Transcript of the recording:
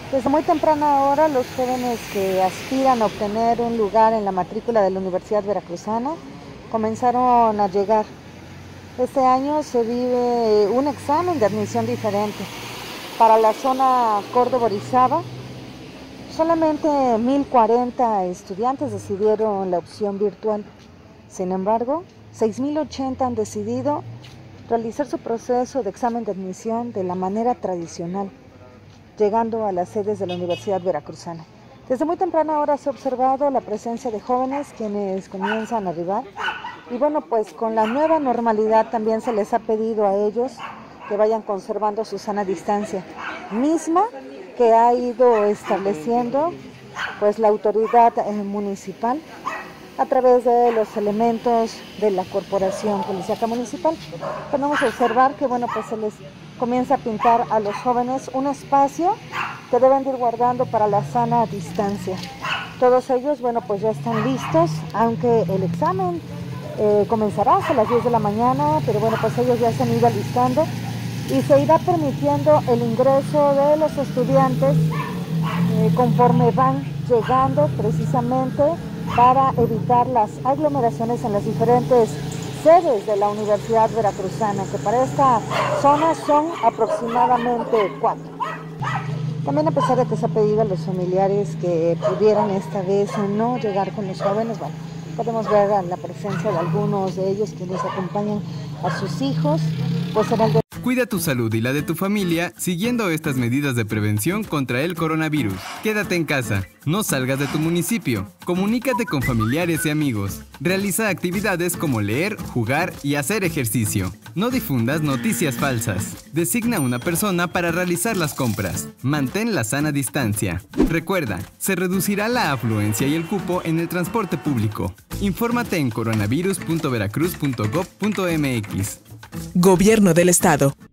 Desde muy temprana hora, los jóvenes que aspiran a obtener un lugar en la matrícula de la Universidad Veracruzana comenzaron a llegar. Este año se vive un examen de admisión diferente. Para la zona Córdoba-Orizaba, solamente 1,040 estudiantes decidieron la opción virtual. Sin embargo, 6,080 han decidido realizar su proceso de examen de admisión de la manera tradicional, llegando a las sedes de la Universidad Veracruzana. Desde muy temprana hora se ha observado la presencia de jóvenes quienes comienzan a arribar y bueno, pues con la nueva normalidad también se les ha pedido a ellos que vayan conservando su sana distancia, misma que ha ido estableciendo pues la autoridad municipal a través de los elementos de la Corporación Policíaca Municipal. Podemos observar que bueno, pues se les comienza a pintar a los jóvenes un espacio que deben de ir guardando para la sana distancia. Todos ellos, bueno, pues ya están listos, aunque el examen comenzará hasta las 10 de la mañana, pero bueno, pues ellos ya se han ido alistando y se irá permitiendo el ingreso de los estudiantes conforme van llegando, precisamente para evitar las aglomeraciones en las diferentes sedes de la Universidad Veracruzana, que para esta zona son aproximadamente 4. También, a pesar de que se ha pedido a los familiares que pudieran esta vez no llegar con los jóvenes, bueno, podemos ver la presencia de algunos de ellos quienes acompañan a sus hijos, pues en el Cuida tu salud y la de tu familia siguiendo estas medidas de prevención contra el coronavirus. Quédate en casa, no salgas de tu municipio, comunícate con familiares y amigos, realiza actividades como leer, jugar y hacer ejercicio. No difundas noticias falsas, designa una persona para realizar las compras, mantén la sana distancia. Recuerda, se reducirá la afluencia y el cupo en el transporte público. Infórmate en coronavirus.veracruz.gov.mx. Gobierno del Estado.